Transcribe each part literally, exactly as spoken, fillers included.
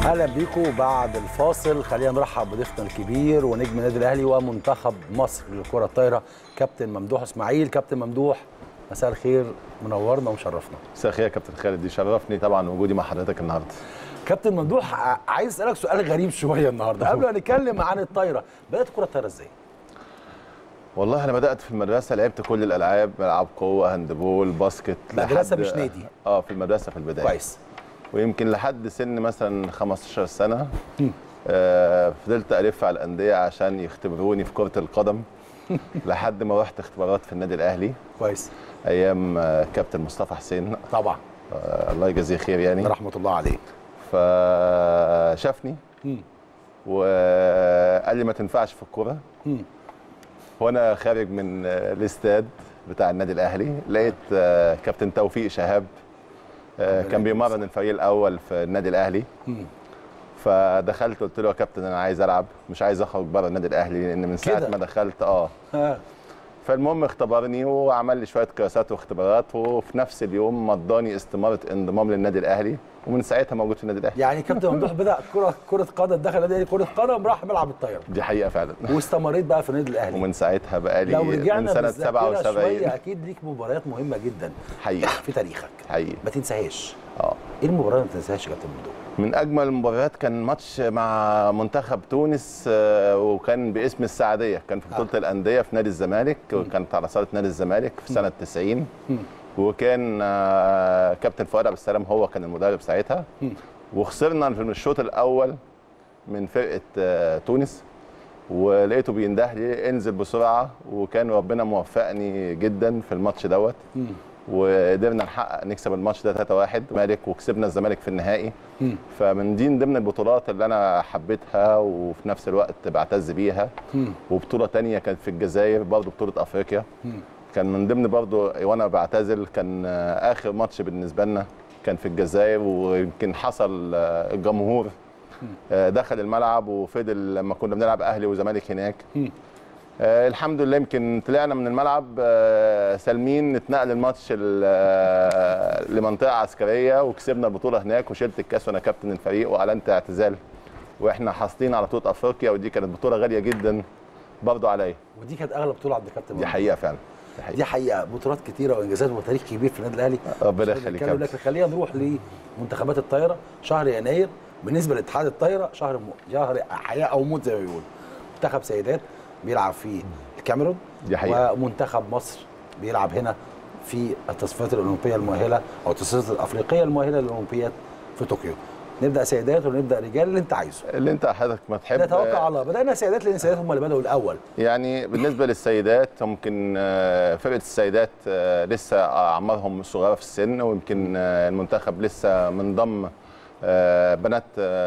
اهلا بيكم بعد الفاصل. خلينا نرحب بضيفنا الكبير ونجم النادي الاهلي ومنتخب مصر للكره الطايره كابتن ممدوح اسماعيل. كابتن ممدوح مساء الخير، منورنا ومشرفنا. مساء الخير يا كابتن خالد، دي شرفني طبعا وجودي مع حضرتك النهارده. كابتن ممدوح، عايز اسالك سؤال غريب شويه النهارده قبل ما نتكلم عن الطايره. بدات كره الطايره ازاي؟ والله انا بدات في المدرسه، لعبت كل الالعاب، العاب قوه، هاندبول، باسكت. مدرسه مش نادي؟ اه في المدرسه في البدايه. كويس. ويمكن لحد سن مثلا خمستاشر سنه آه فضلت الف على الانديه عشان يختبروني في كره القدم لحد ما رحت اختبارات في النادي الاهلي. كويس. ايام آه كابتن مصطفى حسين طبعا. آه الله يجزيه خير يعني، رحمه الله عليه. فشافني وقال لي ما تنفعش في الكوره. وانا خارج من الاستاد بتاع النادي الاهلي لقيت آه كابتن توفيق شهاب آه كان بيمرن الفريق الاول في النادي الاهلي. فدخلت قلت له يا كابتن انا عايز العب، مش عايز اخرج بره النادي الاهلي، لان من ساعه ما دخلت اه فالمهم اختبرني وعمل لي شويه قياسات واختبارات، وفي نفس اليوم مضاني استماره انضمام للنادي الاهلي، ومن ساعتها موجود في النادي الاهلي. يعني كابتن ممدوح بدا كره كره قدم، دخل النادي الاهلي كره قدم، راح ملعب الطايره. دي حقيقه فعلا. واستمريت بقى في النادي الاهلي، ومن ساعتها بقى لي لو رجعنا من سنه سبعة وسبعين اكيد ليك مباريات مهمه جدا حقيقه في تاريخك حقيقه ما تنساهاش. اه ايه المباراه اللي ما تنساهاش يا كابتن ممدوح؟ من اجمل المباريات كان ماتش مع منتخب تونس، وكان باسم السعديه، كان في بطوله آه. الانديه في نادي الزمالك، وكانت على صاله نادي الزمالك في سنه تسعين. م. وكان كابتن فؤاد عبد السلام هو كان المدرب ساعتها. م. وخسرنا في الشوط الاول من فرقه تونس، ولقيته بينده لي انزل بسرعه، وكان ربنا موفقني جدا في الماتش دوت. م. وقدرنا نحقق نكسب الماتش ده ثلاثة واحد مالك، وكسبنا الزمالك في النهائي. م. فمن دي ضمن البطولات اللي انا حبيتها وفي نفس الوقت بعتز بيها. م. وبطوله ثانيه كانت في الجزائر برضه، بطوله افريقيا. م. كان من ضمن برضه وانا بعتزل، كان اخر ماتش بالنسبه لنا كان في الجزائر، ويمكن حصل الجمهور دخل الملعب وفضل لما كنا بنلعب اهلي وزمالك هناك. م. آه الحمد لله يمكن طلعنا من الملعب آه سالمين، نتنقل الماتش آه لمنطقه عسكريه وكسبنا البطوله هناك، وشلت الكاس وانا كابتن الفريق واعلنت اعتزال، واحنا حاصلين على بطوله افريقيا، ودي كانت بطوله غاليه جدا برضه عليا. ودي كانت اغلى بطوله عند كابتن. دي حقيقه فعلا. دي حقيقه, دي حقيقة. بطولات كتيره وانجازات وتاريخ كبير في النادي الاهلي. ربنا يخليك. لكن خلينا نروح لمنتخبات الطايره. شهر يناير بالنسبه لاتحاد الطايره شهر م... شهر حياه او موت زي ما بيقولوا. منتخب سيدات بيلعب في الكاميرون، دي حقيقة. ومنتخب مصر بيلعب هنا في التصفيات الاولمبيه المؤهله او التصفيات الافريقيه المؤهله للاولمبياد في طوكيو. نبدا سيدات ولا نبدا رجال؟ اللي انت عايزه. اللي انت حضرتك ما تحب. نتوقع على الله. بدانا سيدات لان السيدات هم اللي بداوا الاول. يعني بالنسبه للسيدات ممكن فرقه السيدات لسه اعمارهم صغيره في السن، ويمكن المنتخب لسه منضم بنات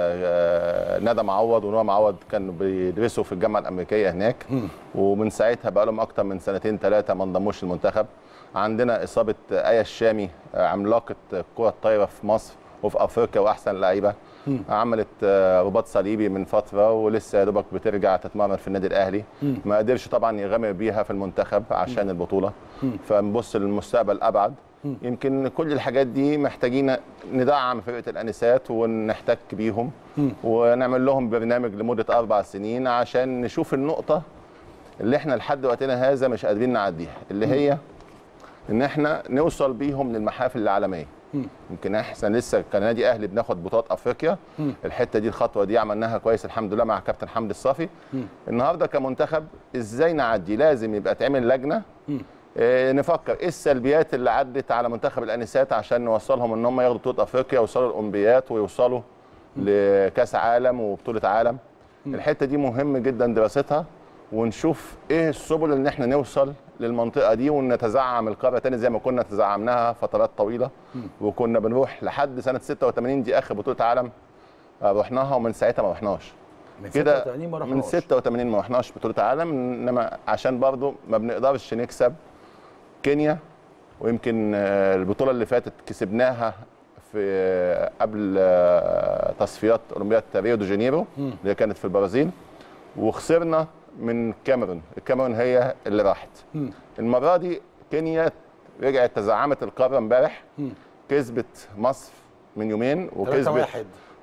ندى معوض ونوى معوض كانوا بيدرسوا في الجامعه الامريكيه هناك. م. ومن ساعتها بقى لهم اكتر من سنتين ثلاثه ما انضموش للمنتخب. عندنا اصابه ايه الشامي عملاقه كره الطايره في مصر وفي افريقيا واحسن لعيبه، عملت رباط صليبي من فتره ولسه يا دوبك بترجع تتمرن في النادي الاهلي. م. ما قدرش طبعا يغامر بيها في المنتخب عشان م. البطوله. م. فنبص للمستقبل ابعد. يمكن كل الحاجات دي محتاجين ندعم فرقه الانسات ونحتك بيهم. م. ونعمل لهم برنامج لمده اربع سنين عشان نشوف النقطه اللي احنا لحد وقتنا هذا مش قادرين نعديها، اللي هي ان احنا نوصل بيهم للمحافل العالميه. م. يمكن احنا لسه كنادي اهلي بناخد بطولات افريقيا. م. الحته دي الخطوه دي عملناها كويس الحمد لله مع كابتن حمدي الصافي. م. النهارده كمنتخب ازاي نعدي؟ لازم يبقى تعمل لجنه. م. نفكر ايه السلبيات اللي عدت على منتخب الانسات عشان نوصلهم ان هم ياخدوا بطوله افريقيا ويوصلوا الاولمبيات ويوصلوا لكاس عالم وبطوله عالم. الحته دي مهم جدا دراستها، ونشوف ايه السبل ان احنا نوصل للمنطقه دي ونتزعم القاره تاني زي ما كنا تزعمناها فترات طويله. وكنا بنروح لحد سنه ستة وثمانين، دي اخر بطوله عالم رحناها، ومن ساعتها ما رحناش. من ستة وثمانين ما رحناش. من ستة وثمانين ما رحناش بطوله عالم، انما عشان برضو ما بنقدرش نكسب كينيا. ويمكن البطوله اللي فاتت كسبناها في قبل تصفيات اولمبياد ريو دي جانيرو اللي كانت في البرازيل، وخسرنا من الكاميرون. الكاميرون هي اللي راحت. المره دي كينيا رجعت تزعمت القاره امبارح، كسبت مصر من يومين وكسبت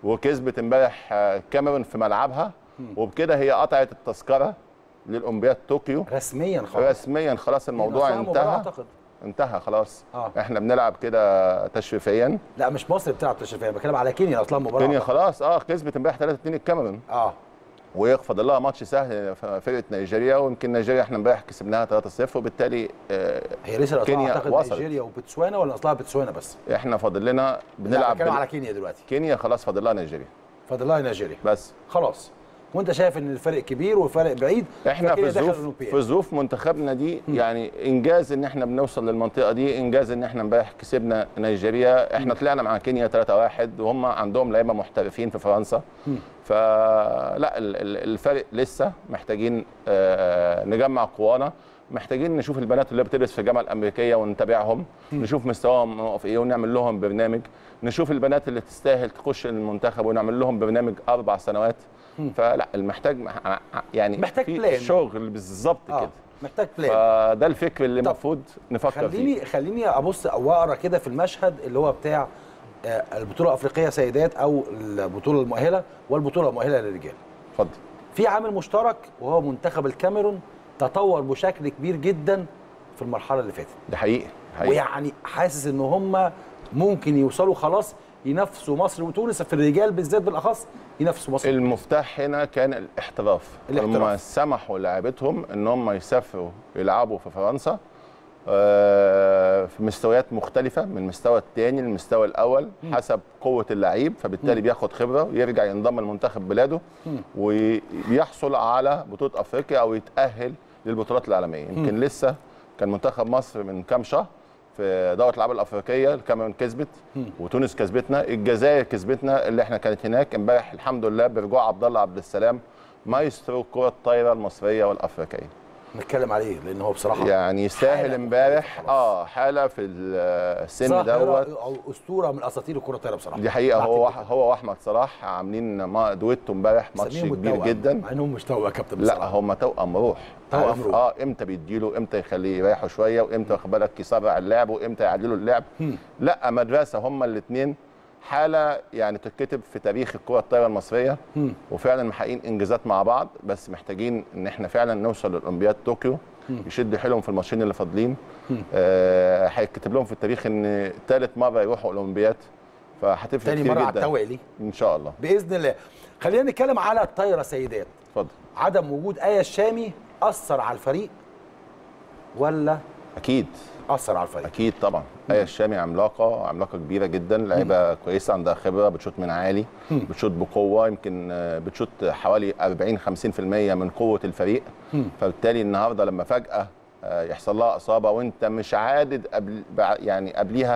وكسبت امبارح الكاميرون في ملعبها، وبكده هي قطعت التذكره للاولمبياد طوكيو رسميا خلاص. رسميا خلاص الموضوع انتهى. انتهى خلاص. آه. احنا بنلعب كده تشريفيا. لا مش مصر بتلعب تشريفيا، بتكلم على كينيا اصلا مباراه. كينيا خلاص اه كسبت امبارح ثلاثة اتنين الكاميرون. اه وفاضل لها ماتش سهل فرقه نيجيريا، ويمكن نيجيريا احنا امبارح كسبناها ثلاثة صفر، وبالتالي آه هي لسه كينيا اعتقد وصلت. نيجيريا وبتسوانا، ولا اصلها بتسوانا بس؟ احنا فاضل لنا بنلعب بنتكلم على كينيا دلوقتي. كينيا خلاص فاضل لها نيجيريا. فاضل لها نيجيريا بس خلاص. وانت شايف ان الفرق كبير والفرق بعيد؟ احنا في ظروف في ظروف منتخبنا دي م. يعني انجاز ان احنا بنوصل للمنطقه دي، انجاز ان احنا امبارح كسبنا نيجيريا. احنا م. طلعنا مع كينيا ثلاثة واحد وهم عندهم لعيبه محترفين في فرنسا. م. فلا الفرق لسه محتاجين نجمع قوانا، محتاجين نشوف البنات اللي بتدرس في الجامعه الامريكيه ونتابعهم، م. نشوف مستواهم واقف ايه ونعمل لهم برنامج، نشوف البنات اللي تستاهل تخش المنتخب ونعمل لهم برنامج اربع سنوات. فلا المحتاج يعني محتاج في بلان. شغل بالظبط آه. كده محتاج بلان. فده الفكر اللي المفروض نفكر خليني فيه. خليني ابص او اقرا كده في المشهد اللي هو بتاع البطوله الافريقيه سيدات او البطوله المؤهله والبطوله المؤهله للرجال. اتفضل. في عامل مشترك وهو منتخب الكاميرون تطور بشكل كبير جدا في المرحله اللي فاتت. ده حقيقي. حقيقي. ويعني حاسس ان هم ممكن يوصلوا خلاص ينافسوا مصر وتونس في الرجال بالذات بالاخص، ينافسوا مصر. المفتاح هنا كان الاحتراف. الاحتراف. هم سمحوا لاعبتهم ان هم يسافروا يلعبوا في فرنسا في مستويات مختلفه من المستوى الثاني للمستوى الاول م. حسب قوه اللعيب، فبالتالي م. بياخد خبره ويرجع ينضم لمنتخب بلاده م. ويحصل على بطوله افريقيا او يتاهل للبطولات العالميه. يمكن م. لسه كان منتخب مصر من كام شهر في دوره الالعاب الافريقيه، الكاميرون كسبت وتونس كسبتنا، الجزائر كسبتنا اللي احنا كانت هناك امبارح الحمد لله برجوع عبد الله عبد السلام مايسترو الكره الطايره المصريه والافريقيه. نتكلم عليه لان هو بصراحه يعني يستاهل امبارح اه حاله في السن دوت او اسطوره من اساطير الكره الطايره بصراحه. دي حقيقه. هو هو واحمد صلاح عاملين دويتو امبارح ماتش كبير جدا. مع انهم مش توأم يا كابتن بصراحه. لا هم توأم روح. توأم روح. اه امتى بيديله، امتى يخليه يريحه شويه، وامتى واخد بالك يسرع اللعب، وامتى يعدلوا اللعب. م. لا مدرسه هم الاثنين، حاله يعني تتكتب في تاريخ الكره الطايره المصريه. م. وفعلا محققين انجازات مع بعض، بس محتاجين ان احنا فعلا نوصل للاولمبياد طوكيو. يشد حيلهم في الماتشين اللي فاضلين. هيتكتب آه لهم في التاريخ ان ثالث مره يروحوا الاولمبياد، فهتفرق كتير جدا. تاني مره على التوالي ان شاء الله باذن الله. خلينا نتكلم على الطايره سيدات. اتفضل. عدم وجود آية الشامي اثر على الفريق ولا؟ اكيد اثر على الفريق. اكيد طبعا. آية الشامي عملاقه عملاقه كبيره جدا، لعيبه كويسه عندها خبره، بتشوط من عالي، بتشوط بقوه، يمكن بتشوط حوالي أربعين خمسين في المية من قوه الفريق. م. فبالتالي النهارده لما فجاه يحصل لها اصابه وانت مش عادد قبل يعني قبليها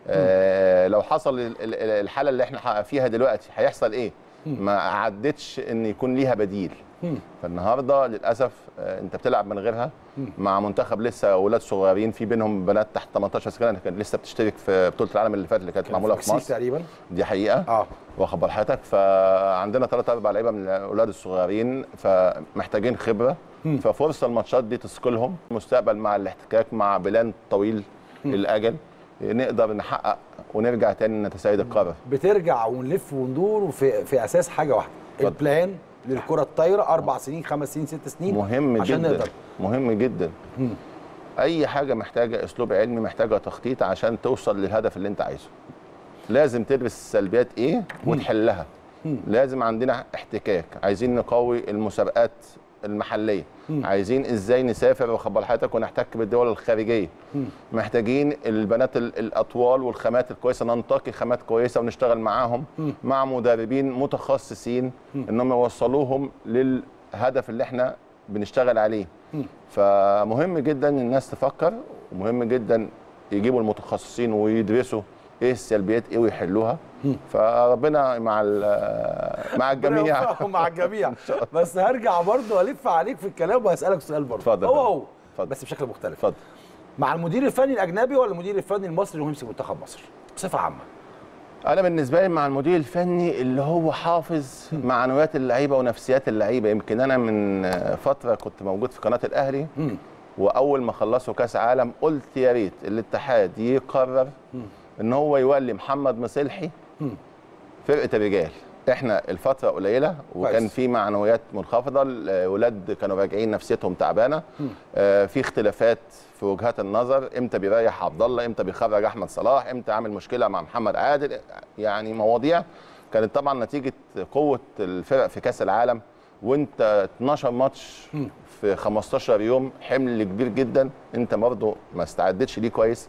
آه لو حصل الحاله اللي احنا فيها دلوقتي هيحصل ايه؟ ما عدتش ان يكون ليها بديل. فالنهارده للاسف انت بتلعب من غيرها مع منتخب لسه اولاد صغيرين، في بينهم بنات تحت ثمانية عشر سنه كانت لسه بتشترك في بطوله العالم اللي فاتت اللي كانت معموله في مصر تقريبا. دي حقيقه. اه واخد بال حضرتك. فعندنا ثلاث اربع لعيبه من الاولاد الصغيرين فمحتاجين خبره. م. ففرصه الماتشات دي تثقلهم مستقبل مع الاحتكاك مع بلان طويل م. الاجل، نقدر نحقق ونرجع تاني نتسيد القاره. بترجع ونلف وندور في في اساس حاجه واحده، البلان للكره الطايره اربع سنين خمس سنين ست سنين مهم عشان جدا. نقدر. مهم جدا. م. اي حاجه محتاجه اسلوب علمي، محتاجه تخطيط عشان توصل للهدف اللي انت عايزه. لازم تدرس السلبيات ايه وتحلها. م. لازم عندنا احتكاك، عايزين نقوي المسابقات المحليه، م. عايزين ازاي نسافر واخد بال حضرتك ونحتك بالدول الخارجيه. م. محتاجين البنات الاطوال والخامات الكويسه، ننتقي خامات كويسه ونشتغل معاهم م. مع مدربين متخصصين م. انهم يوصلوهم للهدف اللي احنا بنشتغل عليه. م. فمهم جدا الناس تفكر، ومهم جدا يجيبوا المتخصصين ويدرسوا ايه السلبيات ايه ويحلوها. فربنا مع مع الجميع مع الجميع. بس هرجع برضه والف عليك في الكلام وهسالك سؤال برضه. اتفضل. هو هو بس بشكل مختلف. اتفضل. مع المدير الفني الاجنبي ولا المدير الفني المصري اللي هو يمسك منتخب مصر بصفه عامه؟ انا بالنسبه لي مع المدير الفني اللي هو حافظ معنويات اللعيبه ونفسيات اللعيبه. يمكن انا من فتره كنت موجود في قناه الاهلي، واول ما خلصوا كاس عالم قلت يا ريت الاتحاد يقرر ان هو يولي محمد مصلحي فرقه الرجال احنا الفتره قليله وكان في معنويات منخفضه، الاولاد كانوا راجعين نفسيتهم تعبانه، آه في اختلافات في وجهات النظر، امتى بيريح عبد الله، امتى بيخرج احمد صلاح، امتى عامل مشكله مع محمد عادل، يعني مواضيع كانت طبعا نتيجه قوه الفرق في كاس العالم، وانت اتناشر ماتش في خمستاشر يوم، حمل كبير جدا، انت برضه ما استعدتش ليه كويس.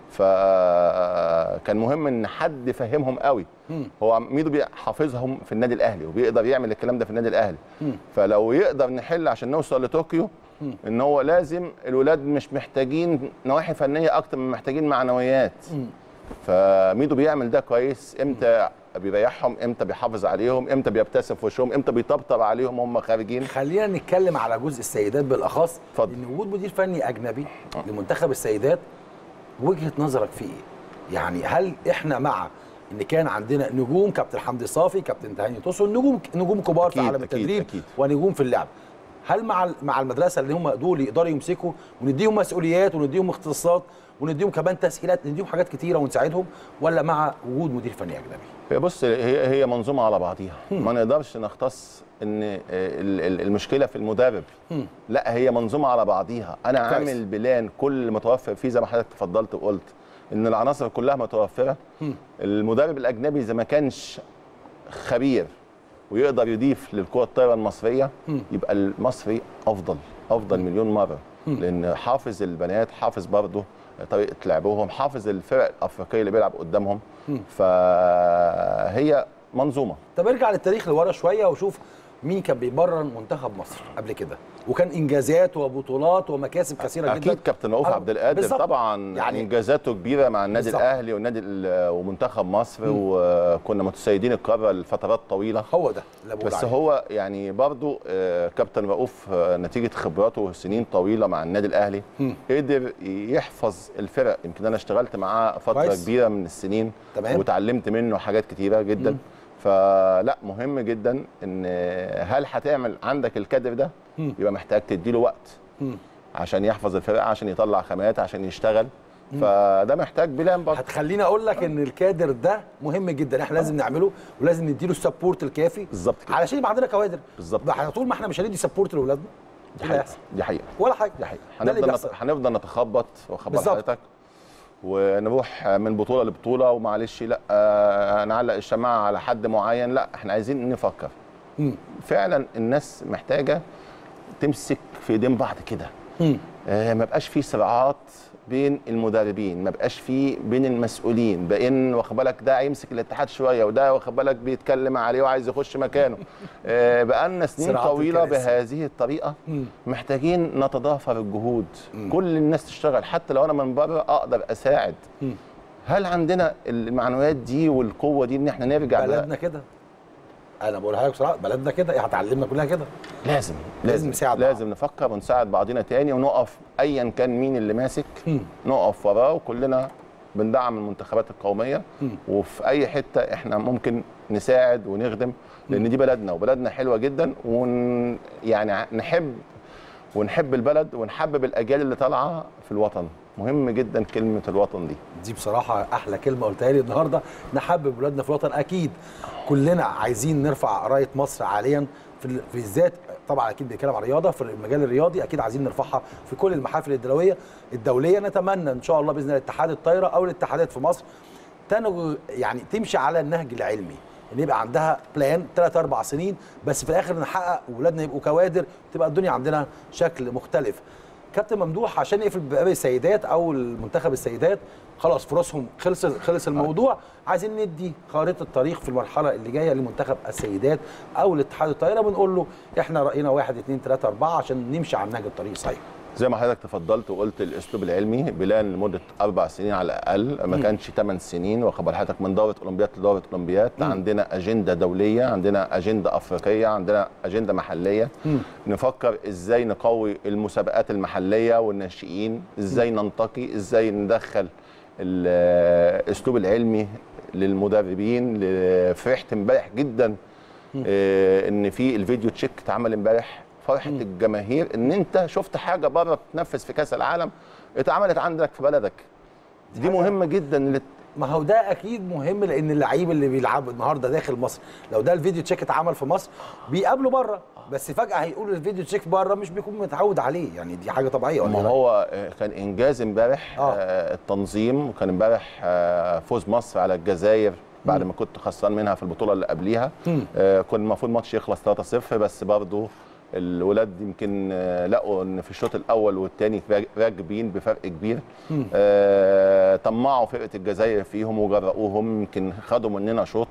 فكان مهم ان حد يفهمهم قوي. هو ميدو حافظهم في النادي الاهلي وبيقدر يعمل الكلام ده في النادي الاهلي، فلو يقدر نحل عشان نوصل لطوكيو ان هو لازم الولاد مش محتاجين نواحي فنيه اكتر من محتاجين معنويات. فميدو بيعمل ده كويس، امتى بيريحهم، امتى بيحافظ عليهم، امتى بيبتسم في وشهم، امتى بيطبطب عليهم وهم خارجين. خلينا نتكلم على جزء السيدات بالاخص، اتفضل. ان وجود مدير فني اجنبي لمنتخب السيدات وجهه نظرك فيه ايه؟ يعني هل احنا مع ان كان عندنا نجوم، كابتن حمدي صافي، كابتن تهاني توسو، نجوم نجوم كبار في عالم التدريب أكيد. ونجوم في اللعب، هل مع مع المدرسه اللي هم دول يقدروا يمسكوا ونديهم مسؤوليات ونديهم اختصاصات ونديهم كمان تسهيلات، نديهم حاجات كتيره ونساعدهم، ولا مع وجود مدير فني اجنبي؟ هي بص، هي هي منظومه على بعضيها، ما نقدرش نختص ان المشكله في المدرب، هم. لا هي منظومه على بعضيها. انا عامل بلان كل متوفر فيه زي ما حضرتك تفضلت وقلت ان العناصر كلها متوفره. هم. المدرب الاجنبي اذا ما كانش خبير ويقدر يضيف للكره الطايره المصريه، هم. يبقى المصري افضل افضل هم. مليون مره، هم. لان حافظ البنات، حافظ برضه طريقه لعبهم، حافظ الفرق الافريقيه اللي بيلعب قدامهم، م. فهي منظومه. طب ارجع للتاريخ لورا شويه وشوف مين كان بيمرن منتخب مصر قبل كده وكان انجازات وبطولات ومكاسب كثيره أكيد جدا. اكيد كابتن رؤوف عبد القادر بالزبط. طبعا يعني انجازاته كبيره مع النادي بالزبط. الاهلي والنادي ومنتخب مصر، م. وكنا متسيدين القاره لفترات طويله. هو ده اللي بس عليه. هو يعني برضو كابتن رؤوف نتيجه خبراته سنين طويله مع النادي الاهلي، م. قدر يحفظ الفرق. يمكن انا اشتغلت معاه فتره كويس. كبيره من السنين، تمام. وتعلمت منه حاجات كتيره جدا. م. فلا مهم جدا ان هل هتعمل عندك الكادر ده، يبقى محتاج تديله وقت عشان يحفظ الفرقه، عشان يطلع خامات، عشان يشتغل. فده محتاج بلان برضه. هتخليني اقول لك ان الكادر ده مهم جدا، احنا لازم نعمله ولازم نديله السبورت الكافي بالظبط كده علشان يبقى عندنا كوادر. بالظبط. طول ما احنا مش هندي سبورت لاولادنا دي حقيقه دي حقيقه ولا حاجه دي حقيقه هنفضل نت... هنفضل نتخبط واخبط حضرتك ونروح من بطوله لبطوله، ومعلش لا آه نعلق الشماعه على حد معين. لا احنا عايزين نفكر. م. فعلا الناس محتاجه تمسك في ايدين بعض كده، آه ما بقاش في صراعات بين المدربين، ما بقاش في بين المسؤولين، بان واخد بالك ده هيمسك الاتحاد شويه وده واخد بالك بيتكلم عليه وعايز يخش مكانه. آه بقى لنا سنين طويله بهذه الطريقه. م. محتاجين نتضافر الجهود، م. كل الناس تشتغل، حتى لو انا من بره اقدر اساعد. م. هل عندنا المعنويات دي والقوه دي ان احنا نرجع بلدنا كده؟ انا بقولها لك بصراحه، بلدنا كده، هتعلمنا كلها كده. لازم لازم نساعد لازم بعض. نفكر ونساعد بعضنا تاني ونقف، ايا كان مين اللي ماسك م. نقف وراه، وكلنا بندعم المنتخبات القوميه. م. وفي اي حته احنا ممكن نساعد ونخدم، لان دي بلدنا وبلدنا حلوه جدا، ون يعني نحب ونحب البلد ونحبب الاجيال اللي طالعه في الوطن. مهم جدا كلمه الوطن دي. دي بصراحه احلى كلمه قلتها لي النهارده، نحبب ولادنا في الوطن. اكيد كلنا عايزين نرفع رايه مصر عاليا، في بالذات طبعا اكيد بنتكلم عن الرياضه، في المجال الرياضي اكيد عايزين نرفعها في كل المحافل الدوليه الدوليه. نتمنى ان شاء الله باذن الله اتحاد الطايره او الاتحادات في مصر تنج يعني تمشي على النهج العلمي، ان يبقى عندها بلان ثلاث اربع سنين، بس في الاخر نحقق واولادنا يبقوا كوادر، تبقى الدنيا عندنا شكل مختلف. كابتن ممدوح، عشان نقفل باب السيدات او المنتخب السيدات، خلاص فرصهم خلص خلص الموضوع، عايزين ندي خارطه الطريق في المرحله اللي جايه لمنتخب السيدات او الاتحاد الطايره، بنقول له احنا راينا واحد اثنين ثلاثه اربعه عشان نمشي على نهج الطريق صحيح. زي ما حضرتك تفضلت وقلت الاسلوب العلمي، بلان لمده اربع سنين على الاقل، ما كانش ثمان سنين، واخد حضرتك من دوره اولمبياد لدوره اولمبياد. م. عندنا اجنده دوليه، عندنا اجنده افريقيه، عندنا اجنده محليه. م. نفكر ازاي نقوي المسابقات المحليه والناشئين، ازاي ننتقي، ازاي ندخل الاسلوب العلمي للمدربين. فرحت امبارح جدا آه ان في الفيديو تشيك اتعمل امبارح، فرحه م. الجماهير ان انت شفت حاجه بره بتتنفذ في كاس العالم اتعملت عندك في بلدك. دي مهمه جدا ما هو ده اكيد مهم، لان اللعيب اللي بيلعب النهارده داخل مصر لو ده الفيديو تشيك اتعمل في مصر بيقابله بره، بس فجاه هيقول الفيديو تشيك بره مش بيكون متعود عليه، يعني دي حاجه طبيعيه. ما هو كان انجاز امبارح آه. آه التنظيم، وكان امبارح آه فوز مصر على الجزائر بعد ما كنت خسران منها في البطوله اللي قبليها. آه كان المفروض الماتش يخلص ثلاثة صفر، بس برضه الولاد يمكن لقوا ان في الشوط الاول والثاني راكبين بفرق كبير. آه طمعوا فرقه الجزائر فيهم وجرؤوهم، يمكن خدوا مننا شوط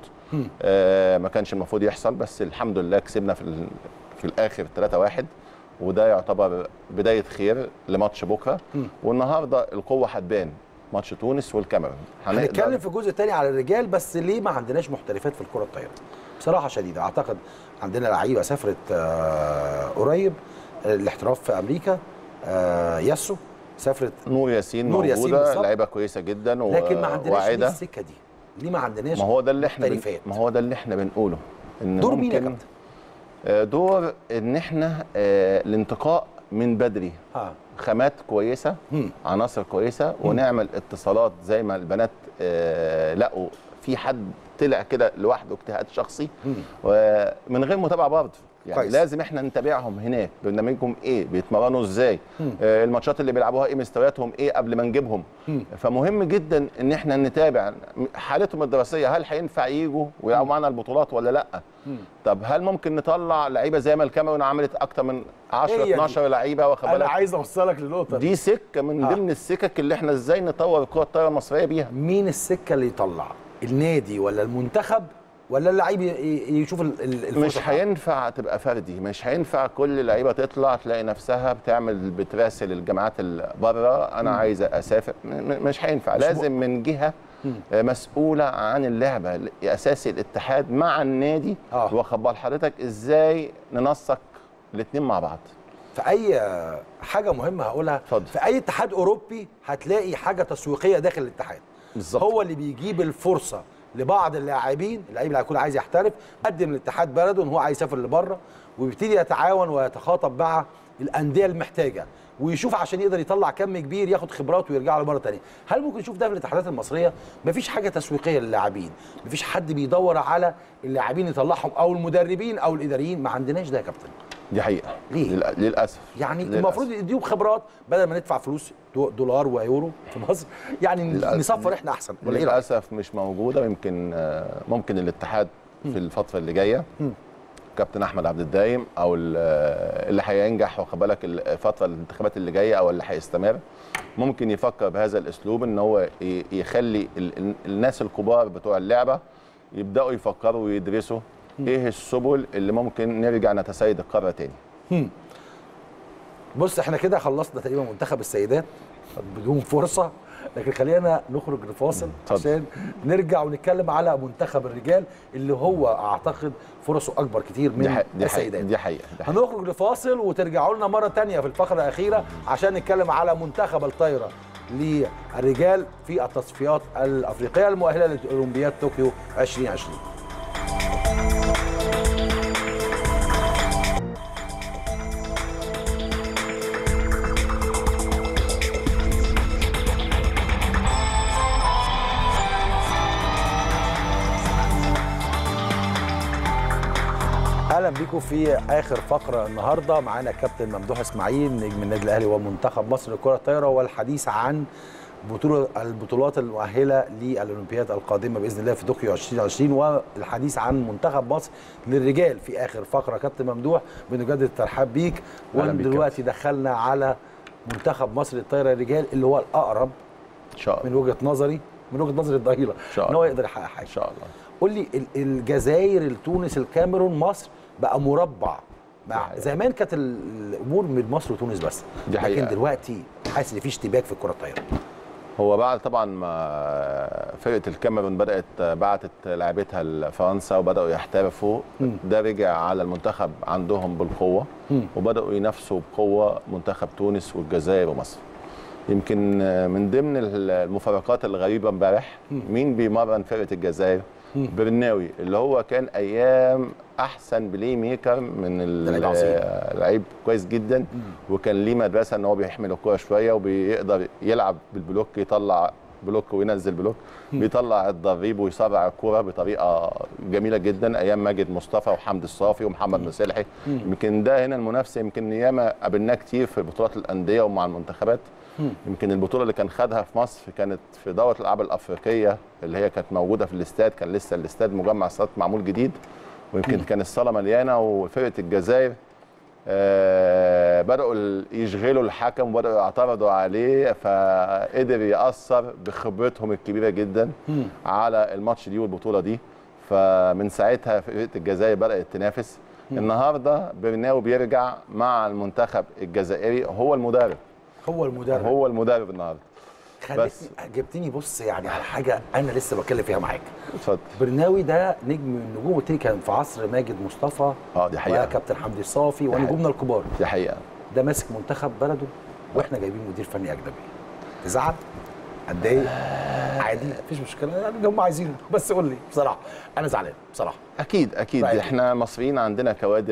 آه ما كانش المفروض يحصل، بس الحمد لله كسبنا في في الاخر ثلاثة واحد، وده يعتبر بدايه خير لماتش بكره. والنهارده القوه هتبان، ماتش تونس والكاميرون. هنتكلم في الجزء الثاني على الرجال، بس ليه ما عندناش محترفات في الكره الطايره؟ بصراحه شديده اعتقد عندنا لعيبه سافرت آه قريب الاحتراف في امريكا. آه ياسو سافرت، نور ياسين نور موجوده، لعيبه كويسه جدا و... لكن ما عندناش السكه دي. ليه ما عندناش؟ ما هو ده اللي احنا بن... ما هو ده اللي احنا بنقوله، ان دور مين يا كابتن؟ آه دور ان احنا آه الانتقاء من بدري، ها. خامات كويسه، هم. عناصر كويسه، هم. ونعمل اتصالات زي ما البنات آه لقوا في حد طلع كده لوحده اجتهاد شخصي ومن غير متابعه برضه، يعني كويس. لازم احنا نتابعهم هناك، برنامجهم ايه، بيتمرنوا ازاي، آه الماتشات اللي بيلعبوها ايه، مستوياتهم ايه قبل ما نجيبهم. مم. فمهم جدا ان احنا نتابع حالتهم الدراسيه، هل هينفع يجوا ويلعبوا معانا البطولات ولا لا. مم. طب هل ممكن نطلع لعيبه زي ما الكاميرون عملت اكتر من عشرة اتناشر لعيبه، واخد بالك؟ انا عايز اوصلك للنقطه دي سكه من آه. ضمن السكك اللي احنا ازاي نطور الكره الطايره المصريه بيها. مين السكه اللي يطلع؟ النادي ولا المنتخب ولا اللعيب يشوف الفرصه؟ مش هينفع تبقى فردي، مش هينفع كل اللعيبه تطلع تلاقي نفسها بتعمل بتراسل الجامعات بره انا مم. عايزه اسافر، مش هينفع، لازم من جهه مم. مسؤوله عن اللعبه، اساسي الاتحاد مع النادي. آه. واخد بال حضرتك ازاي ننسق الاثنين مع بعض. في اي حاجه مهمه هقولها، فضل. في اي اتحاد اوروبي هتلاقي حاجه تسويقيه داخل الاتحاد بالظبط، هو اللي بيجيب الفرصه لبعض اللاعبين، اللعيب اللي هيكون عايز يحترف قدم الاتحاد بلده ان هو عايز يسافر لبره، ويبتدي يتعاون ويتخاطب مع الانديه المحتاجه، ويشوف عشان يقدر يطلع كم كبير ياخد خبرات ويرجع له مره ثانيه. هل ممكن نشوف ده في الاتحادات المصريه؟ مفيش حاجه تسويقيه للاعبين، مفيش حد بيدور على اللاعبين يطلعهم، او المدربين او الاداريين، ما عندناش ده يا كابتن. دي حقيقه. ليه؟ للاسف يعني للأسف. المفروض يديهم خبرات بدل ما ندفع فلوس دولار ويورو في مصر، يعني نصفر احنا احسن. للاسف مش موجوده، ويمكن ممكن الاتحاد في الفتره اللي جايه كابتن احمد عبد الدايم او اللي هينجح، واخد بالك الفتره الانتخابات اللي جايه او اللي هيستمر، ممكن يفكر بهذا الاسلوب ان هو يخلي الناس الكبار بتوع اللعبه يبداوا يفكروا ويدرسوا ايه السبل اللي ممكن نرجع نتسيد القاره تاني. هم. بص احنا كده خلصنا تقريبا منتخب السيدات بدون فرصه، لكن خلينا نخرج لفاصل عشان نرجع ونتكلم على منتخب الرجال اللي هو اعتقد فرصه اكبر كتير من دي دي السيدات. دي حقيقه. هنخرج لفاصل وترجعوا لنا مره ثانيه في الفقره الاخيره عشان نتكلم على منتخب الطايره للرجال في التصفيات الافريقيه المؤهله لاولمبياد طوكيو ألفين وعشرين. اهلا بيكم في اخر فقره النهارده. معانا كابتن ممدوح اسماعيل نجم النادي الاهلي ومنتخب مصر لكره الطايره، والحديث عن بطوله البطولات المؤهله للاولمبياد القادمه باذن الله في طوكيو ألفين وعشرين، والحديث عن منتخب مصر للرجال في اخر فقره. كابتن ممدوح بنجدد الترحاب بيك، ودلوقتي دخلنا على منتخب مصر للطايره الرجال اللي هو الاقرب ان شاء الله من وجهه نظري من وجهه نظري الضئيله ان هو يقدر يحقق حاجه ان شاء الله. قول لي الجزائر، تونس، الكاميرون، مصر بقى مربع. زمان كانت الامور من مصر وتونس بس، دي حقيقة. لكن دلوقتي حاسس ان في اشتباك في الكره الطايره. هو بعد طبعا ما فرقه الكاميرون بدات بعتت لاعبتها لفرنسا وبداوا يحترفوا، م. ده رجع على المنتخب عندهم بالقوه، م. وبداوا ينافسوا بقوه منتخب تونس والجزائر ومصر. يمكن من ضمن المفارقات الغريبه امبارح مين بيمرن فرقه الجزائر؟ برناوي، اللي هو كان ايام احسن بلاي ميكر من اللعيب كويس جدا، وكان ليه مدرسه ان هو بيحمل الكوره شويه وبيقدر يلعب بالبلوك يطلع بلوك وينزل بلوك، بيطلع الضريب ويسرع الكوره بطريقه جميله جدا ايام ماجد مصطفى وحمد الصافي ومحمد مسلحي. يمكن ده هنا المنافسه، يمكن ياما قابلناه كتير في بطولات الانديه ومع المنتخبات. يمكن البطوله اللي كان خدها في مصر كانت في دوره الالعاب الافريقيه اللي هي كانت موجوده في الاستاد، كان لسه الاستاد مجمع صالات معمول جديد، ويمكن كان الصاله مليانه وفرقه الجزائر آه بدأوا يشغلوا الحكم وبدأوا يعترضوا عليه، فقدر يأثر بخبرتهم الكبيرة جدا على الماتش دي والبطولة دي. فمن ساعتها فرقة الجزائر بدأت تنافس. النهارده برناوي بيرجع مع المنتخب الجزائري، هو المدرب هو المدرب هو المدرب النهارده. بس جبتني بص يعني على حاجه انا لسه بتكلم فيها معاك. اتفضل. برناوي ده نجم من النجوم، قلت لي كان في عصر ماجد مصطفى اه دي حقيقه، وكابتن حمدي الصافي ونجومنا الكبار. دي حقيقه. ده ماسك منتخب بلده واحنا جايبين مدير فني اجنبي. تزعل؟ اتضايق؟ عادي مفيش مشكله، يعني اللي هم عايزينه، بس قول لي بصراحه انا زعلان بصراحه. اكيد اكيد رأيك. احنا مصريين عندنا كوادر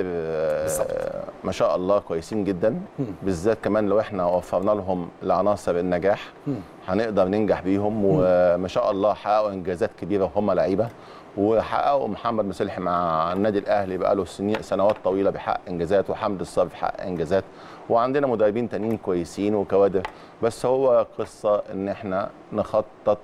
ما شاء الله كويسين جدا، بالذات كمان لو احنا وفرنا لهم العناصر النجاح م. هنقدر ننجح بيهم، وما شاء الله حققوا انجازات كبيره وهم لعيبه، وحققوا محمد مسلحي مع النادي الاهلي بقى له سنين سنوات طويله بيحقق انجازات، وحمد الصافي بيحقق انجازات، وعندنا مدربين تانيين كويسين وكوادر. بس هو قصه ان احنا نخطط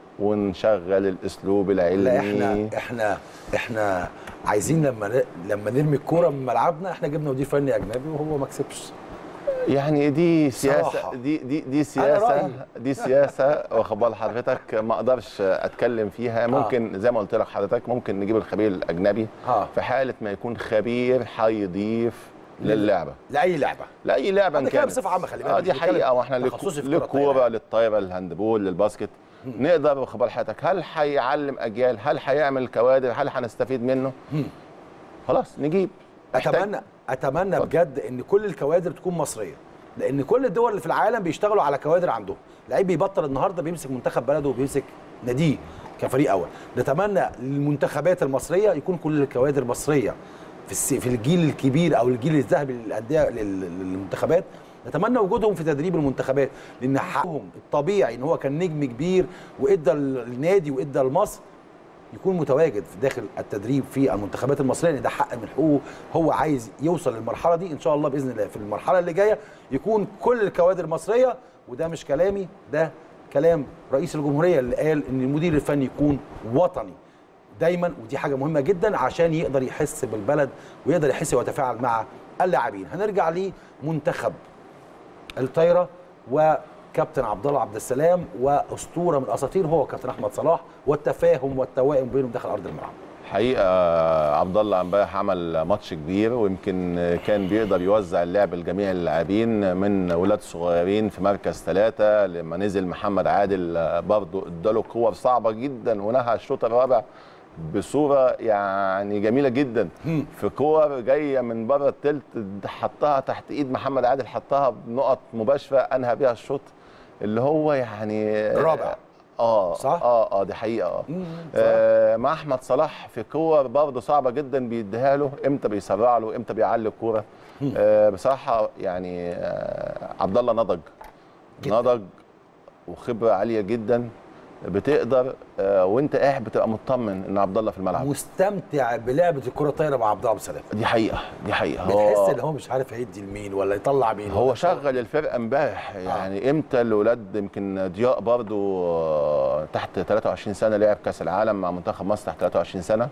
ونشغل الاسلوب العلمي. لا احنا احنا احنا عايزين لما لما نرمي الكوره من ملعبنا احنا جبنا مدير فني اجنبي وهو ما كسبش. يعني دي سياسه، دي دي دي سياسه دي سياسه واخد بال حضرتك، ما اقدرش اتكلم فيها. ممكن آه. زي ما قلت لك حضرتك ممكن نجيب الخبير الاجنبي آه. في حاله ما يكون خبير هيضيف للعبه، لاي لعبه لاي لعبه كانت بصفه عامه. خلي بالك اه دي حقيقه، واحنا للكوره للطايره للهاندبول للباسكت مم. نقدر واخد بال حضرتك. هل هيعلم اجيال؟ هل هيعمل كوادر؟ هل هنستفيد منه؟ مم. خلاص نجيب. اتمنى اتمنى طب. بجد ان كل الكوادر تكون مصريه، لان كل الدول اللي في العالم بيشتغلوا على كوادر عندهم. لعيب بيبطل النهارده بيمسك منتخب بلده وبيمسك ناديه كفريق اول. نتمنى للمنتخبات المصريه يكون كل الكوادر مصريه في في الجيل الكبير او الجيل الذهبي للانديه للمنتخبات. نتمنى وجودهم في تدريب المنتخبات، لان حقهم الطبيعي ان هو كان نجم كبير وادى النادي وادى لمصر يكون متواجد في داخل التدريب في المنتخبات المصريه، لان ده حق من حقوقه. هو عايز يوصل للمرحله دي ان شاء الله باذن الله. في المرحله اللي جايه يكون كل الكوادر مصريه، وده مش كلامي، ده كلام رئيس الجمهوريه اللي قال ان المدير الفني يكون وطني دايما، ودي حاجه مهمه جدا عشان يقدر يحس بالبلد ويقدر يحس ويتفاعل مع اللاعبين. هنرجع لمنتخب الطايره وكابتن عبد الله عبد السلام واسطوره من الاساطير هو كابتن احمد صلاح، والتفاهم والتوائم بينهم داخل ارض الملعب. حقيقه عبد الله امبارح عمل ماتش كبير، ويمكن كان بيقدر يوزع اللعب لجميع اللاعبين من ولاد صغيرين في مركز ثلاثه. لما نزل محمد عادل برضه اداله كور صعبه جدا ونهى الشوط الرابع بصوره يعني جميله جدا، في كور جايه من بره الثلث حطها تحت ايد محمد عادل، حطها بنقط مباشره انهى بيها الشوط اللي هو يعني الرابع. اه صح؟ اه اه دي حقيقه اه, آه مع احمد صلاح في كور برضه صعبه جدا بيديها له، امتى بيسرع له امتى بيعلي الكوره. آه بصراحه يعني آه عبد الله نضج جداً. نضج وخبره عاليه جدا، بتقدر آه وانت قاعد بتبقى مطمن ان عبد الله في الملعب مستمتع بلعبه الكره الطايره مع عبد الله عبد السلام. دي حقيقه دي حقيقه بتحس ان هو مش عارف هيدي لمين ولا يطلع مين. هو شغل الفرقه امبارح يعني آه. امتى الاولاد، يمكن ضياء برضو آه تحت ثلاثة وعشرين سنه لعب كاس العالم مع منتخب مصر تحت ثلاثة وعشرين سنه.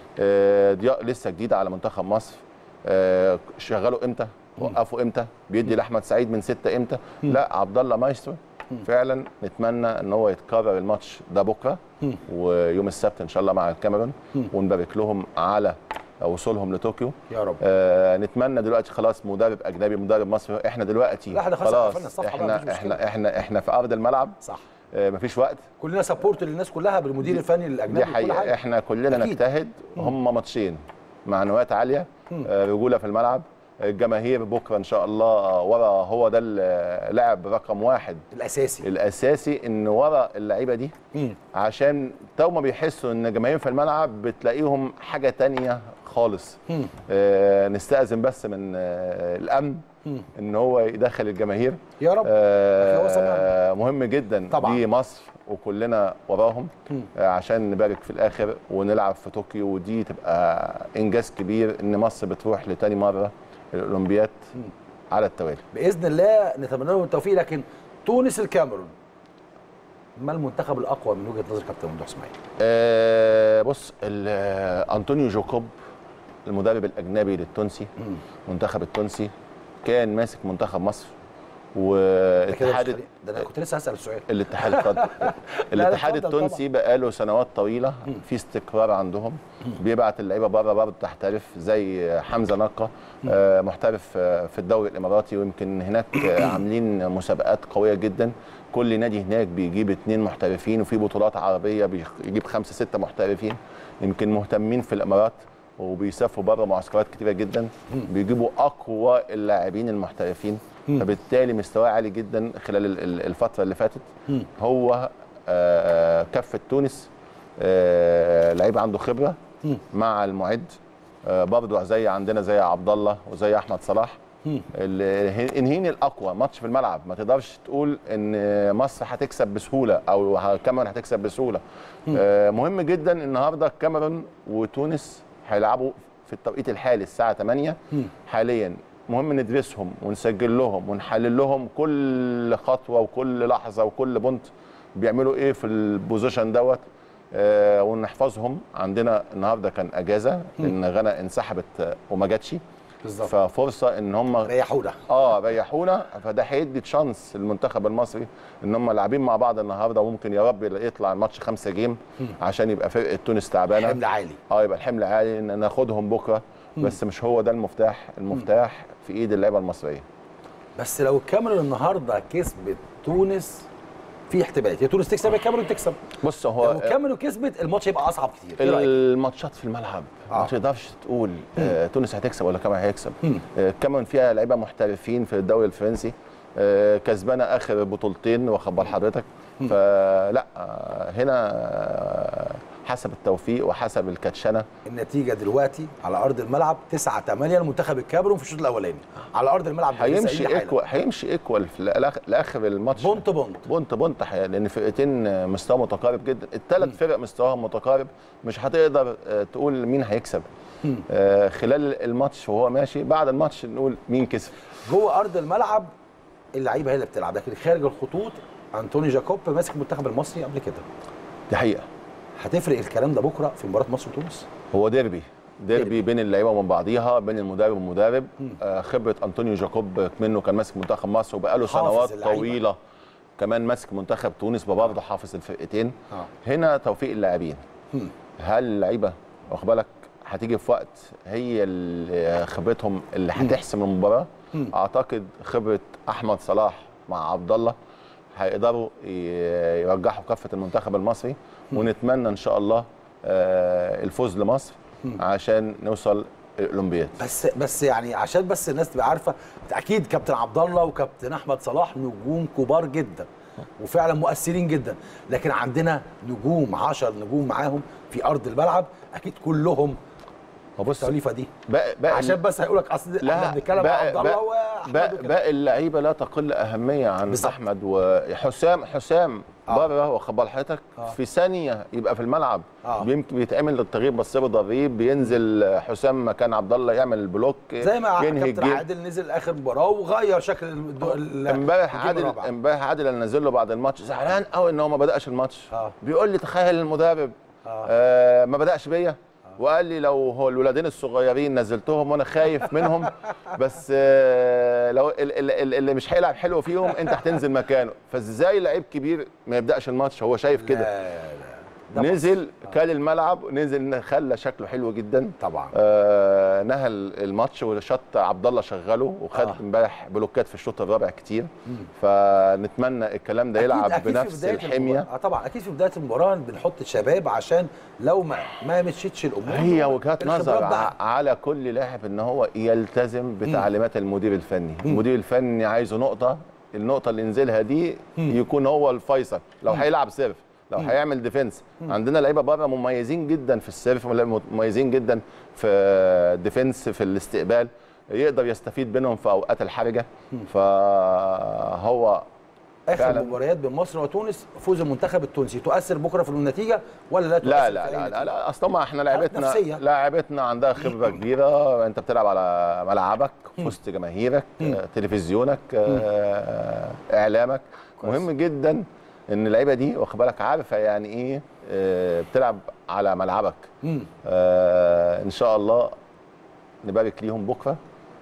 آه ضياء لسه جديد على منتخب مصر. آه شغله امتى؟ وقفوا امتى؟ بيدي لاحمد سعيد من سته امتى؟ م. لا عبد الله مايسترو فعلا. نتمنى ان هو يتكرر الماتش ده بكره ويوم السبت ان شاء الله مع الكاميرون، ونبارك لهم على وصولهم لطوكيو يا رب. آه نتمنى دلوقتي خلاص مدرب اجنبي مدرب مصري. احنا دلوقتي لا خلاص احنا احنا احنا احنا في ارض الملعب. صح. آه مفيش وقت، كلنا سبورت للناس كلها بالمدير الفني الاجنبي. دي حقيقه احنا كلنا أكيد. نجتهد. هم ماتشين معنويات عاليه، آه رجوله في الملعب. الجماهير بكره ان شاء الله ورا، هو ده اللاعب رقم واحد الاساسي الاساسي ان ورا اللعيبه دي. مم. عشان تو ما بيحسوا ان الجماهير في الملعب بتلاقيهم حاجه تانية خالص. آه نستأذن بس من آه الامن ان هو يدخل الجماهير يا رب. آه مهم جدا طبعا دي مصر وكلنا وراهم آه عشان نبارك في الاخر ونلعب في طوكيو، ودي تبقى انجاز كبير ان مصر بتروح لتاني مره الاولمبياد على التوالي باذن الله. نتمنى لهم التوفيق. لكن تونس الكاميرون، ما المنتخب الاقوى من وجهه نظر كابتن ممدوح اسماعيل؟ آه بص انطونيو جاكوب المدرب الاجنبي للتونسي المنتخب التونسي كان ماسك منتخب مصر والاتحاد ده, ده انا كنت لسه هسال السؤال. الاتحاد اتفضل. الاتحاد التونسي بقى له سنوات طويله في استقرار عندهم، بيبعت اللعيبه بره برضه تحترف زي حمزه نقه آه محترف في الدوري الاماراتي، ويمكن هناك عاملين مسابقات قويه جدا. كل نادي هناك بيجيب اثنين محترفين، وفي بطولات عربيه بيجيب خمسه سته محترفين. يمكن مهتمين في الامارات وبيسافروا بره معسكرات كتيره جدا، بيجيبوا اقوى اللاعبين المحترفين، فبالتالي مستواه عالي جدا خلال الفتره اللي فاتت. هو كفه تونس لعيب عنده خبره مع المعد برضه زي عندنا زي عبد الله وزي احمد صلاح. الانهين الاقوى ماتش في الملعب، ما تقدرش تقول ان مصر هتكسب بسهوله او الكاميرون هتكسب بسهوله. مهم جدا النهارده الكاميرون وتونس هيلعبوا في التوقيت الحالي الساعه ثمانية حاليا. مهم ندرسهم ونسجل لهم ونحلل لهم كل خطوه وكل لحظه وكل بونت بيعملوا ايه في البوزيشن دوت آه ونحفظهم. عندنا النهارده كان اجازه لان غانا انسحبت وما جاتش بالظبط، ففرصه ان هم ريحونا اه ريحونا، فده هيدي تشانس للمنتخب المصري ان هم لاعبين مع بعض النهارده، وممكن يا رب يطلع الماتش خمسة جيم عشان يبقى فرقه تونس تعبانه، الحمل عالي. اه يبقى الحمل عالي ان ناخدهم بكره. بس مش هو ده المفتاح، المفتاح في ايد اللعيبه المصريه. بس لو الكاميرون النهارده كسبت تونس في احتمالات يا تونس تكسب يا الكاميرون تكسب. بص هو لو الكاميرون كسبت الماتش هيبقى اصعب كتير. ايه رايك؟ الماتشات في الملعب آه. ما تقدرش تقول آه تونس هتكسب ولا الكاميرون هيكسب. آه الكاميرون فيها لعيبه محترفين في الدوري الفرنسي، آه كسبانه اخر بطولتين واخد بال حضرتك، فلا آه هنا آه حسب التوفيق وحسب الكاتشنه. النتيجه دلوقتي على ارض الملعب تسعة ثمانية لمنتخب الكاميرون في الشوط الاولاني على ارض الملعب. هيمشي ايكوال هيمشي ايكوال لاخر الماتش، بونت بونت بونت بونت لان فرقتين مستوى متقارب جدا. الثلاث فرق مستواهم متقارب، مش هتقدر تقول مين هيكسب آه خلال الماتش وهو ماشي. بعد الماتش نقول مين كسب. جوه ارض الملعب اللعيبه هي اللي بتلعب، لكن خارج الخطوط انطوني جاكوب ماسك المنتخب المصري قبل كده. دي حقيقه. هتفرق الكلام ده بكره في مباراه مصر وتونس؟ هو ديربي ديربي, ديربي. بين اللعيبه وبين بعضيها، بين المدرب والمدرب. آه خبره انطونيو جاكوب منه كان ماسك منتخب مصر وبقاله سنوات طويله كمان ماسك منتخب تونس برضه حافظ الفرقتين. آه. هنا توفيق اللاعبين. هل اللعيبه واخد بالك هتيجي في وقت هي خبرتهم اللي هتحسم المباراه؟ اعتقد خبره احمد صلاح مع عبد الله هيقدروا يرجحوا كفه المنتخب المصري، ونتمنى ان شاء الله الفوز لمصر عشان نوصل الاولمبياد. بس بس يعني عشان بس الناس تبقى عارفه، اكيد كابتن عبد الله وكابتن احمد صلاح نجوم كبار جدا وفعلا مؤثرين جدا، لكن عندنا نجوم عشر نجوم معاهم في ارض الملعب اكيد كلهم. بص التوليفه دي بقى بقى عشان بس هيقول لك اصل احنا بنتكلم عن عبد الله واحمد بقى, بقى اللعيبه لا تقل اهميه عن بالزبط. احمد وحسام. حسام آه. بره واخد بال حضرتك آه. في ثانيه يبقى في الملعب آه. يمكن بيتعمل التغيير بصير ضريب، بينزل حسام مكان عبد الله يعمل البلوك زي ما كابتن عادل نزل اخر مباراه وغير شكل امبارح. عادل امبارح عادل اللي نزل له بعد الماتش زعلان قوي ان هو ما بداش الماتش آه. بيقول لي تخيل المدرب آه. آه ما بداش بيا وقال لي لو هو الولادين الصغيرين نزلتهم وانا خايف منهم، بس لو اللي مش هيلعب حلو فيهم انت هتنزل مكانه. فازاي لعيب كبير ما يبداش الماتش؟ هو شايف كده. نزل كال الملعب، نزل خلى شكله حلو جدا طبعا. آه نهى الماتش وشط عبد الله شغله وخد امبارح آه. بلوكات في الشوط الرابع كتير. مم. فنتمنى الكلام ده يلعب أكيد بنفس أكيد الحميه. اه طبعا اكيد في بدايه المباراه بنحط شباب عشان لو ما ما مشيتش الامور. هي وجهات نظر على كل لاعب ان هو يلتزم بتعليمات مم. المدير الفني. مم. المدير الفني عايزه نقطه، النقطه اللي ينزلها دي مم. يكون هو الفيصل. لو هيلعب سيرف، لو هيعمل ديفنس. عندنا لعيبه بره مميزين جدا في السيرف، مميزين جدا في الديفنس في الاستقبال. يقدر يستفيد منهم في اوقات الحرجه. فهو اخر مباريات بين مصر وتونس فوز المنتخب التونسي تؤثر بكره في النتيجه ولا لا تؤثر؟ لا لا لا لا, لا اصل ما احنا لعبتنا لاعبتنا عندها خبره كبيره. انت بتلعب على ملعبك وسط جماهيرك، تلفزيونك، اعلامك. مهم جدا ان اللعيبه دي واخد بالك عارفه يعني ايه بتلعب على ملعبك. ان شاء الله نبارك ليهم بكره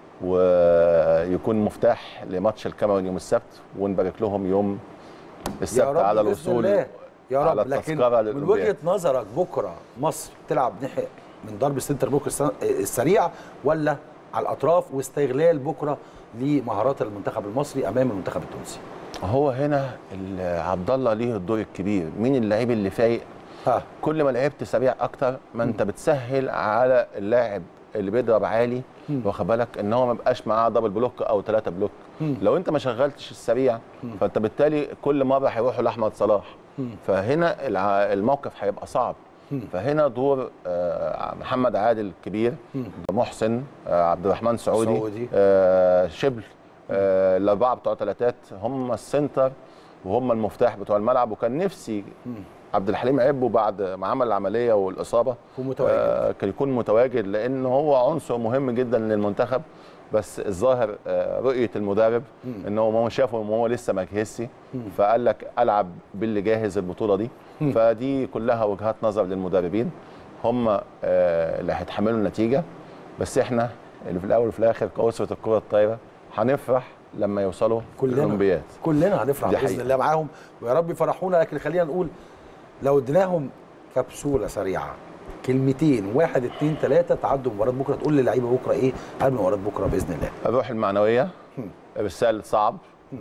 ويكون مفتاح لماتش الكاميرون يوم السبت، ونبارك لهم يوم السبت على الوصول يا رب. لكن من وجهه نظرك بكره مصر تلعب ناحيه من ضرب السنتر بلوك السريع ولا على الاطراف، واستغلال بكره لمهارات المنتخب المصري امام المنتخب التونسي؟ هو هنا عبد الله ليه الدور الكبير. مين اللعيب اللي فايق؟ ها. كل ما لعبت سريع اكتر ما انت بتسهل على اللاعب اللي بيضرب عالي واخد بالك ان هو ما بقاش معاه دبل بلوك او ثلاثه بلوك. مم. لو انت ما شغلتش السريع مم. فانت بالتالي كل مره هيروحوا لاحمد صلاح. مم. فهنا الموقف هيبقى صعب. مم. فهنا دور محمد عادل الكبير، محسن، عبد الرحمن سعودي, سعودي. آه شبل، آه الاربعه بتوع ثلاثات هم السنتر وهم المفتاح بتوع الملعب. وكان نفسي مم. عبد الحليم عبو بعد ما عمل العمليه والاصابه آه كان يكون متواجد، لان هو عنصر مهم جدا للمنتخب. بس الظاهر آه رؤيه المدرب مم. ان هو ما شافه وهو لسه ما جهزش، فقال لك العب باللي جاهز البطوله دي. مم. فدي كلها وجهات نظر للمدربين هم آه اللي هيتحملوا النتيجه. بس احنا اللي في الاول وفي الاخر كأسرة الكره الطايره هنفرح لما يوصلوا الاولمبياد. كلنا هنفرح باذن الله معاهم ويا رب يفرحونا. لكن خلينا نقول لو اديناهم كبسوله سريعه كلمتين واحد اتنين تلاته تعدوا مباراه بكره، تقول للعيبه بكره ايه قبل مباراه بكره باذن الله؟ الروح المعنويه، ارسال صعب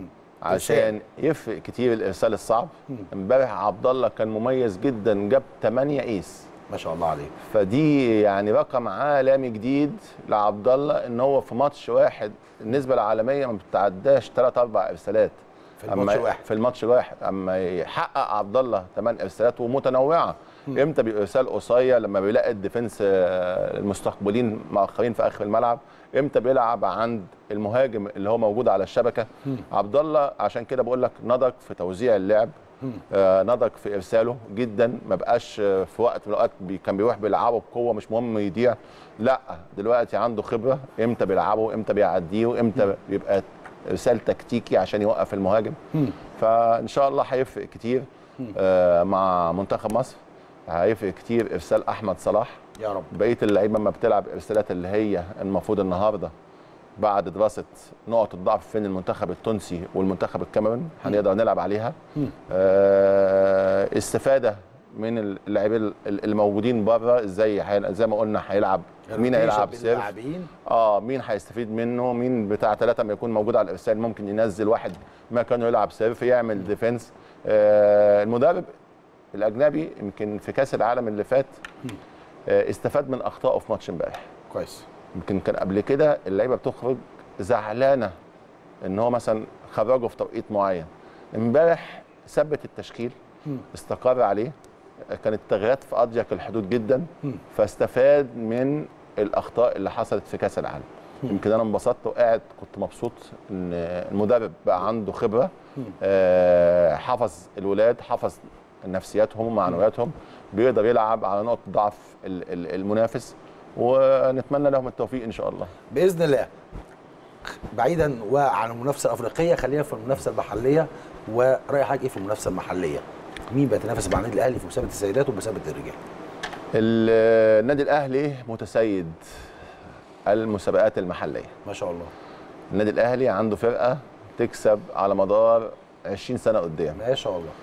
عشان يفرق كتير الارسال الصعب. امبارح عبد الله كان مميز جدا، جاب ثمانية ايس ما شاء الله عليه. فدي يعني رقم عالمي جديد لعبد الله ان هو في ماتش واحد النسبه العالميه ما بتتعداش ثلاث اربع ارسالات في الماتش الواحد في الماتش الواحد. اما يحقق عبد الله ثمان ارسالات ومتنوعه. م. امتى بارسال قصير لما بيلاقي الديفنس المستقبلين مؤخرين في اخر الملعب، امتى بيلعب عند المهاجم اللي هو موجود على الشبكه. عبد الله عشان كده بقول لك نضج في توزيع اللعب، آه نضج في ارساله جدا. ما بقاش في وقت من الاوقات بي كان بيروح بيلعبه بقوه مش مهم يضيع، لا دلوقتي عنده خبره امتى بيلعبه، امتى بيعديه، امتى بيبقى ارسال تكتيكي عشان يوقف المهاجم. مم. فان شاء الله هيفرق كتير آه مع منتخب مصر. هيفرق كتير ارسال احمد صلاح يا رب. بقيه اللعيبه ما بتلعب ارسالات اللي هي المفروض النهارده بعد دراسه نقط الضعف فين المنتخب التونسي والمنتخب الكاميرون هنقدر نلعب عليها. آه استفاده من اللاعبين الموجودين بره، ازاي زي ما قلنا هيلعب مين هيلعب سيرف، اه مين هيستفيد منه، مين بتاع ثلاثه ما يكون موجود على الارسال ممكن ينزل واحد مكانه يلعب سيرف يعمل ديفنس. آه المدرب الاجنبي يمكن في كاس العالم اللي فات آه استفاد من اخطائه في ماتش امبارح كويس. يمكن كان قبل كده اللعيبه بتخرج زعلانه ان هو مثلا خرجه في توقيت معين. امبارح ثبت التشكيل استقر عليه، كانت التغييرات في اضيق الحدود جدا، فاستفاد من الاخطاء اللي حصلت في كاس العالم. يمكن انا انبسطت وقاعد كنت مبسوط ان المدرب بقى عنده خبره، آه حفظ الولاد، حفظ نفسياتهم ومعنوياتهم، بيقدر يلعب على نقط ضعف المنافس، ونتمنى لهم التوفيق ان شاء الله باذن الله. بعيدا وعن المنافسه الافريقيه خلينا في المنافسه المحليه. وراي حضرتك ايه في المنافسه المحليه؟ مين بيتنافس مع النادي الاهلي في مسابقه السيدات ومسابقه الرجال؟ النادي الاهلي متسيد المسابقات المحليه ما شاء الله. النادي الاهلي عنده فرقه تكسب على مدار عشرين سنه قدام ما شاء الله.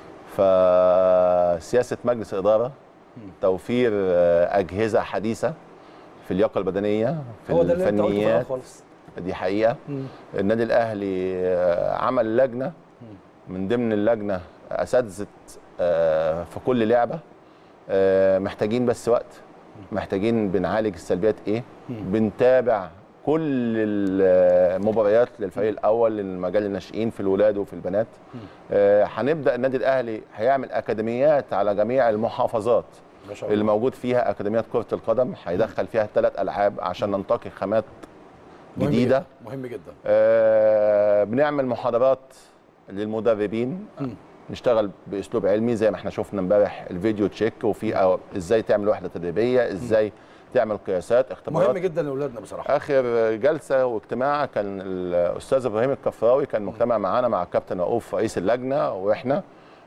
فسياسه مجلس الاداره توفير اجهزه حديثه في اللياقه البدنيه في هو الفنيات ده دي حقيقه. مم. النادي الاهلي عمل لجنه، من ضمن اللجنه اساتذه في كل لعبه، محتاجين بس وقت، محتاجين بنعالج السلبيات ايه، بنتابع كل المباريات للفريق الاول للمجال الناشئين في الولاد وفي البنات. هنبدا النادي الاهلي هيعمل اكاديميات على جميع المحافظات اللي موجود فيها اكاديميات كره القدم، هيدخل فيها ثلاث العاب عشان ننتقي خامات جديده. مهم جدا. آه بنعمل محاضرات للمدربين، م. نشتغل باسلوب علمي زي ما احنا شفنا امبارح الفيديو تشيك، وفي ازاي تعمل وحده تدريبيه، ازاي تعمل قياسات، اختبارات. مهم جدا لاولادنا بصراحه. اخر جلسه واجتماع كان الاستاذ ابراهيم الكفراوي كان مجتمع معانا مع الكابتن رؤوف رئيس اللجنه، واحنا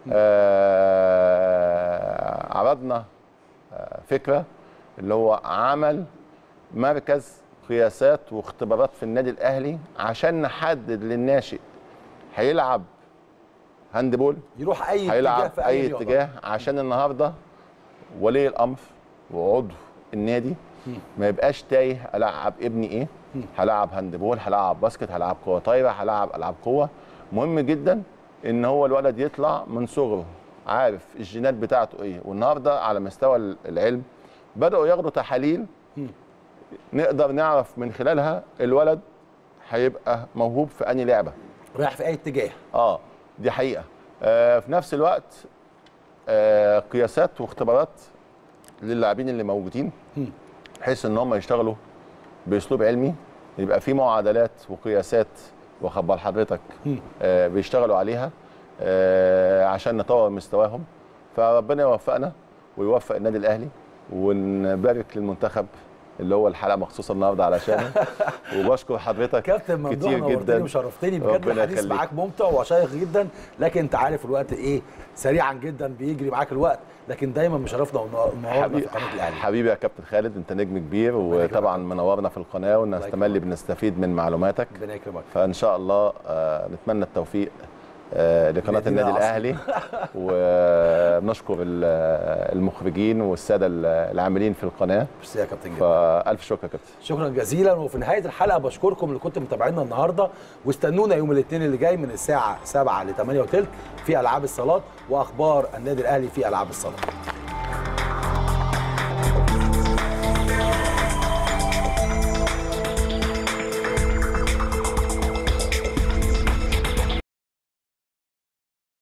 آه عرضنا فكره اللي هو عمل مركز قياسات واختبارات في النادي الاهلي عشان نحدد للناشئ هيلعب هاندبول، يروح اي هيلعب اتجاه في اي, أي اتجاه، عشان النهارده ولي الامر وعضو النادي ما يبقاش تايه العب ابني ايه، هلعب هاندبول، هلعب باسكت، هلعب قوه طايره، هلعب العاب قوه. مهم جدا ان هو الولد يطلع من صغره عارف الجينات بتاعته ايه. والنهارده على مستوى العلم بداوا ياخدوا تحاليل نقدر نعرف من خلالها الولد هيبقى موهوب في انهي لعبه، رايح في اي اتجاه. اه دي حقيقه. آه في نفس الوقت آه قياسات واختبارات للاعبين اللي موجودين بحيث ان هم يشتغلوا باسلوب علمي، يبقى في معادلات وقياسات واخبار حضرتك آه بيشتغلوا عليها آه عشان نطور مستواهم. فربنا يوفقنا ويوفق النادي الاهلي، ونبارك للمنتخب اللي هو الحلقه مخصوصه النهارده علشانه. وبشكر حضرتك كابتن كتير ممدوح، جدا وشرفتني بجد. الحديث معاك ممتع وشيق جدا، لكن انت عارف الوقت ايه سريعا جدا بيجري معاك الوقت، لكن دايما مشرفنا ونورنا في قناه الاهلي. حبيبي يا كابتن خالد، انت نجم كبير وطبعا منورنا في القناه، ونستمر بنستفيد من معلوماتك. ربنا يكرمك. فان شاء الله آه نتمنى التوفيق آه لقناه النادي الاهلي، وبنشكر المخرجين والساده العاملين في القناه. ميرسي يا كابتن. فالف شكر يا كابتن. شكرا جزيلا. وفي نهايه الحلقه بشكركم اللي كنتم متابعينا النهارده، واستنونا يوم الاثنين اللي جاي من الساعه سبعة ل ثمانية وثلث في العاب الصالات واخبار النادي الاهلي في العاب الصالات.